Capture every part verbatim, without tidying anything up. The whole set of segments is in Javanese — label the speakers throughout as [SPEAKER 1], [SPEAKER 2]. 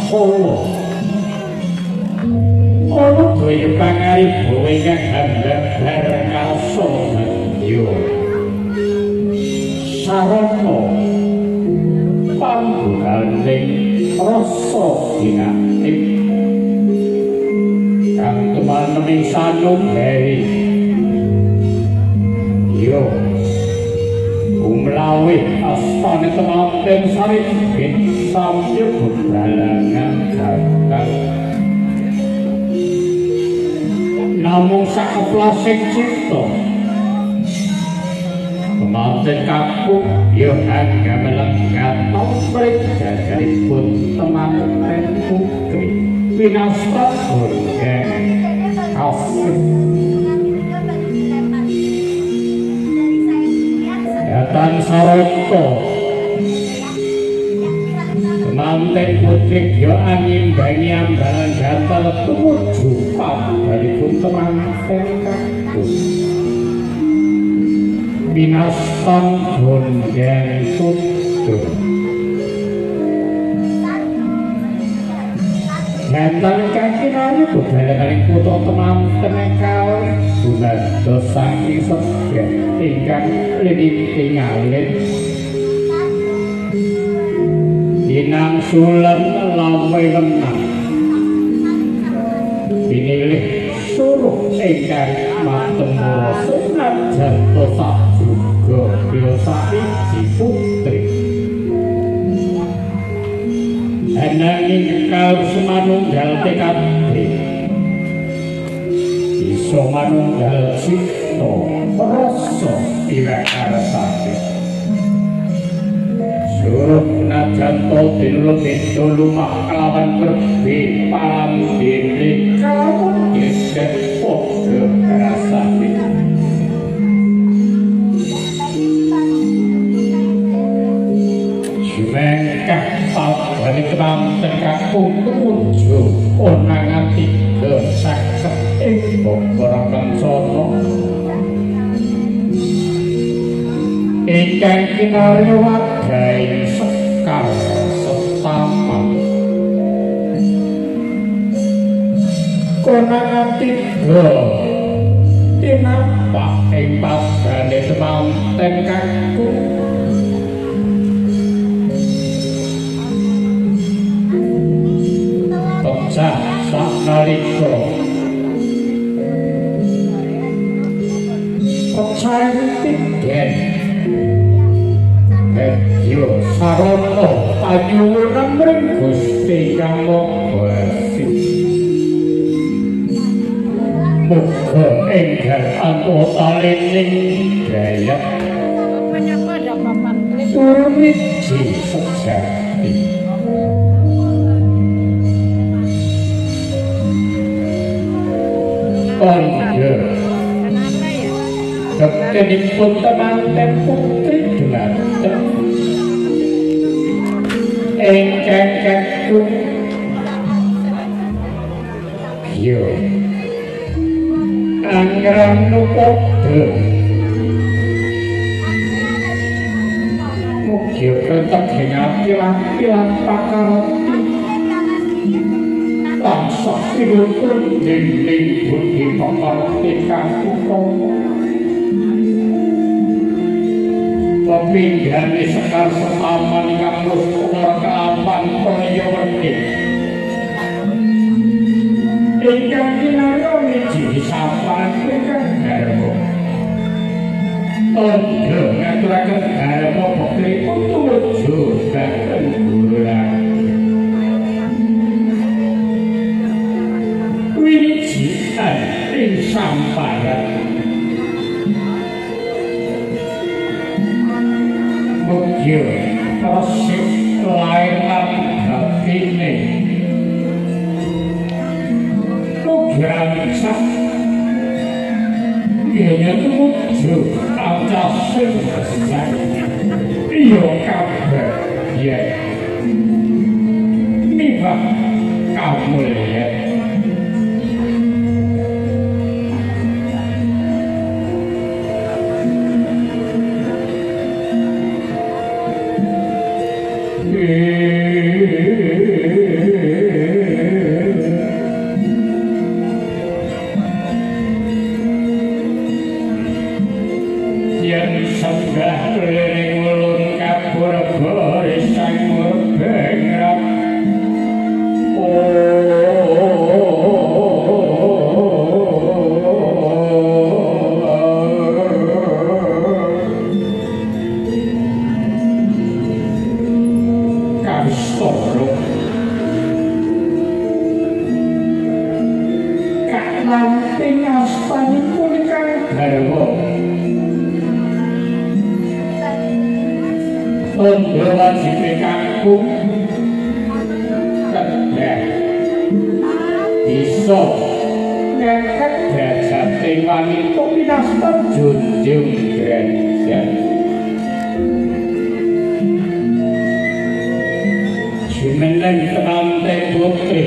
[SPEAKER 1] Solo ono daya pangaribu ingkang handhar kasohyo sarana panggonaning rasa dinatik kang tumaneming sanubari yo umlawe astane temanten saripin samya bebralangan gagal namung sakeplasing cipta temanten kakung yo anggamelan gatos mrih jajaripun temanten putri winasta goreng kasih Datan Saroko temanten putri yo angimbangi ambalan gatal tumuju pabaripun temanten kakung binastan gonjeng tutur Gantal kakinari budalaning kutha temanten kalih dumados saking sedya ingkang liniting alit dinang sulen lawe wenang pinilih suruh ingkang matemura senajan tosa juga biasa iji putri ananging kekal semanunggal tekad iso manunggal cipta rasa irakarasati suruh najan to dilebet lumah kelawan berbi palam dini kamu gesek podo rasati jumengkah sabani temanten kakung tumuju onangan tiga sakset ing bokor kencana ingkang kinarya wadhaing sekar setaman konangan tiga tinampak ing padane temanten kakung pecah saknalika pecah tigen yo sarana panyuwunan mring Gusti Kang Mogasi muga enggal anggota lining daya turun wiji sejati Onggo dektenipun temanten putri dumateng ingkang kakung yo anggrang nupodo mugi tetep hingati lan pakarti tansah sinulung dinding budi pakarti kakung pepinggane sekar setaman ingkang luhur kelapan kaya wedi ingkang kinarya miji sapan ingkang garwa tandha ngaturaken garwa beklipun tumuju dhateng bulan wijian ing samparan Yo, resik lair lan batine Nugrancah Iya tumuju ancas sing besar Iya kabar yen Nibah kamulyan tondo wajibe kakung kedhek iso ngangkat derajate wanita pinasta junjung derajat jumeneng pengantin putri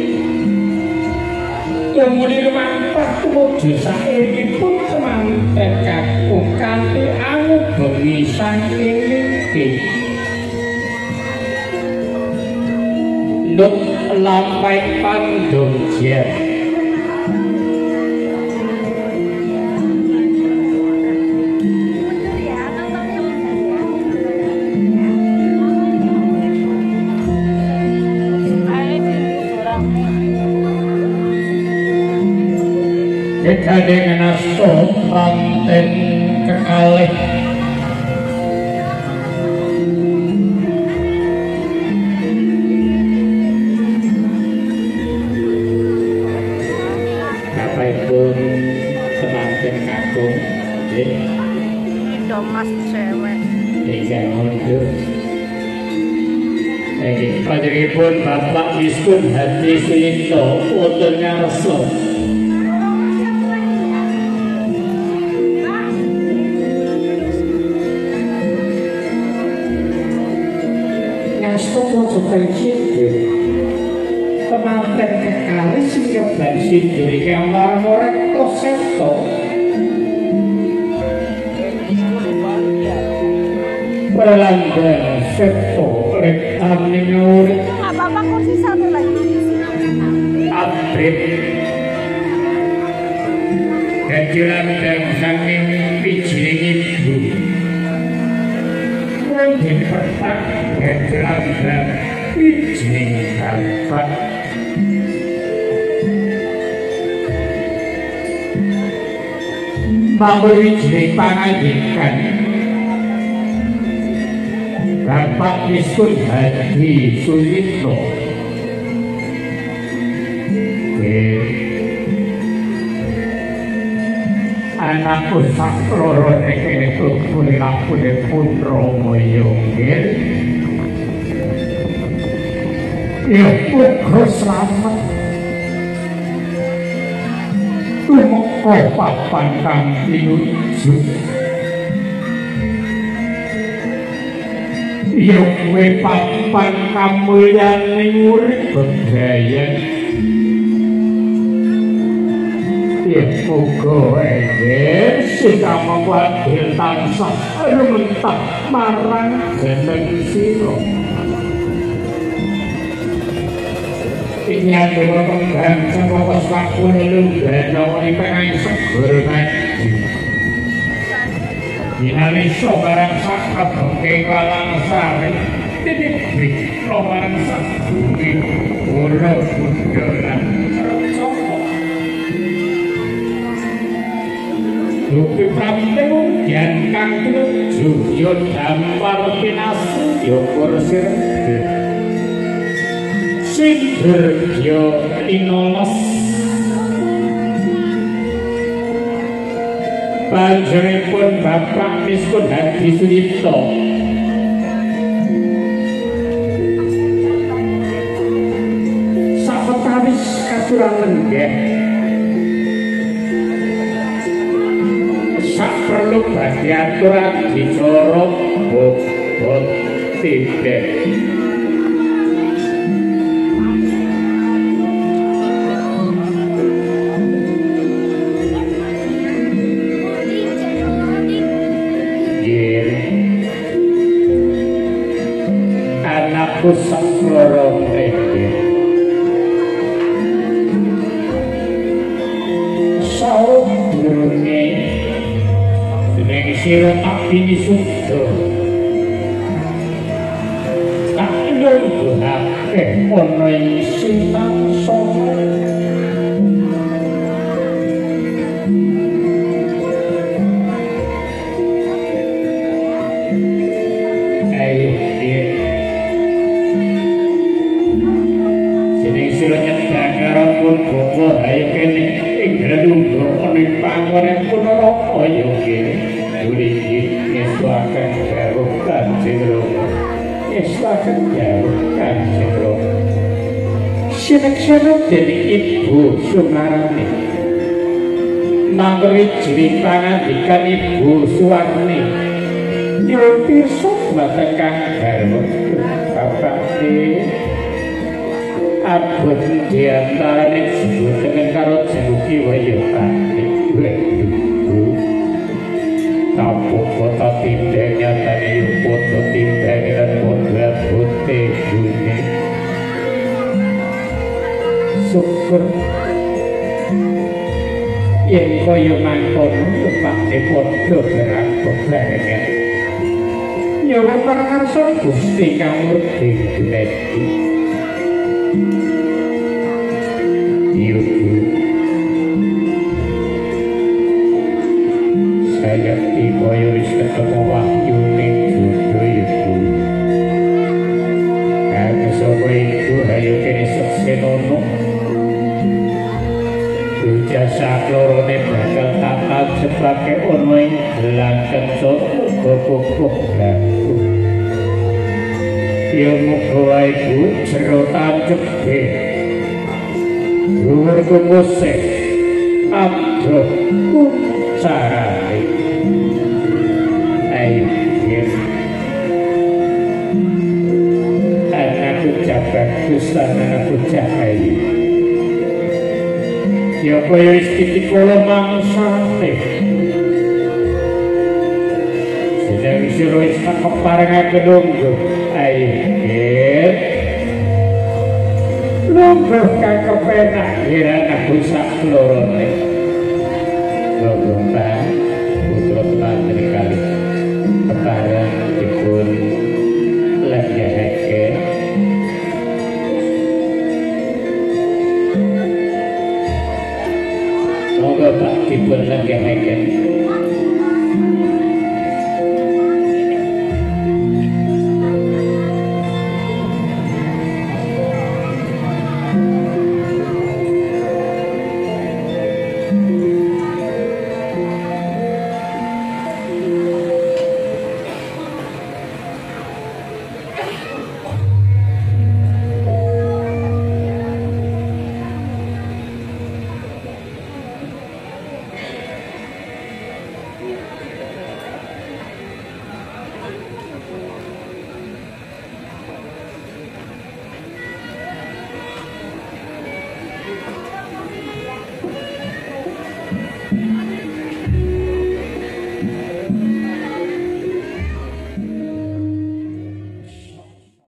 [SPEAKER 1] tumuli lumantar tumuju sairipun semanten kakung kanthi angu bengi saking niki Nuk lampai pandung jet kita dengan sopanten kekalih Bapak-ibu semanten kakung
[SPEAKER 2] Domas cewek
[SPEAKER 1] tiga mundur ini pajaripun Bapak Miskun Hadi Sunito Utur Ngarso Sindur pemanten kekalih sing keban sindur iki amar-amar koseto perlandang seto rek amning urip
[SPEAKER 2] apa-apa kursi satu lagi
[SPEAKER 1] abrit kajilan dan sanging pijiring ibu wonten petak kajilan dan pijiring bapak memberi pijiring pangandikan Bapak Miskun Hadi Sunito anakku sakloro nekene tukune lapune putra moyo nggih ya putra slamet tumeka papan kang tinuju ya kuwi papan kamulyaning urip bebrayan ya muga enggih sing kamangwadil tansah rumentak marang jeneng sira Inyang dewa penggang sangka sakune lunggana ing pengang segur ngaji Inalisa barang sakabengke walang sari titip barang sakune ora bundaran Dupi pramitewu yen kang tuju yo dampar pinasu yo kursir sindur yo linolos panjenenganipun Bapak Miskun Hadi Sunito sawetawis katuran lenggeh sak perlu badhe aturan bicara bobot tidak anakku sakloro iki saudurunge ning sira tak pinisudo tak nuduhake ana ing sintang sono ayo kene ing gradunggo ning panggonan punara kaya kene duli iki ngesuaken karo Kanjeng Rama ngestaken jauh Kanjeng Rama. Sineksana dening Ibu Sumarani. Nangri jiri pangandikan Ibu Suwarni. Nyuwun pirsa dhateng Kang Garwa. Bapakne abot diantarane jenengan karo Jemuki Wayapati. Tampuk kota tindang nyatane foto tindang lan modal putih bune. Syukur yen kaya mangkon tepake padha berangkut barengan. Nyuwun pangarsa Gusti Kamurti Gunadi. Ibu saya tiba wis ketemu wahyu ning dodo ibu. Aku sapa iku ayo kene seksenono. Jasa klorone bakal takal sebake ono ing gelang kenco muga-muga laku. Ya muga wae ibu jero tancep ge. Dhuwur kumusik abdo sarane. Ayo yen anakku jabagus lan anakku cahayu. Ya kaya wis titikola mangsane. Sedang sira wis keparengaken lungguh. Ayo nggih. Lungguh kang kepenak yen aku sak lorone. Lungguh